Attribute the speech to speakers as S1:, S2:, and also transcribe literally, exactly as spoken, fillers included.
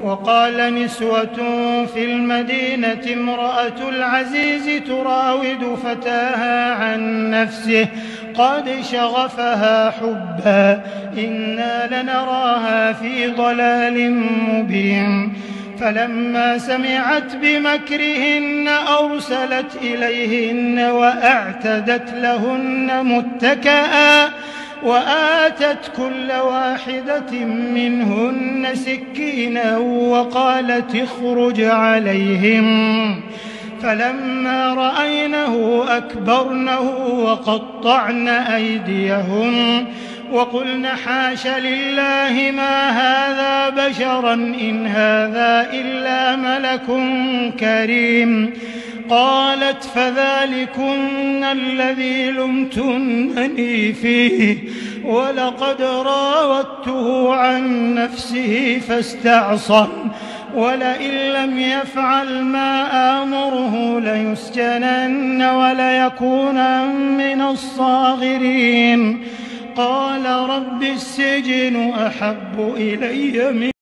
S1: وقال نسوة في المدينة امرأة العزيز تراود فتاها عن نفسه قد شغفها حبا إنا لنراها في ضلال مبين. فلما سمعت بمكرهن أرسلت إليهن وأعتدت لهن متكئا وآتت كل واحدة منهن سكينا وقالت اخرج عليهم. فلما رأينه أكبرنه وقطعن أيديهن وقلن حاش لله ما هذا بشرا إن هذا إلا ملك كريم. قالت فذلكن الذي لمتنني فيه ولقد راودته عن نفسه فاستعصم ولئن لم يفعل ما آمره ليسجنن وليكونن من الصاغرين. قال رب السجن أحب إلي من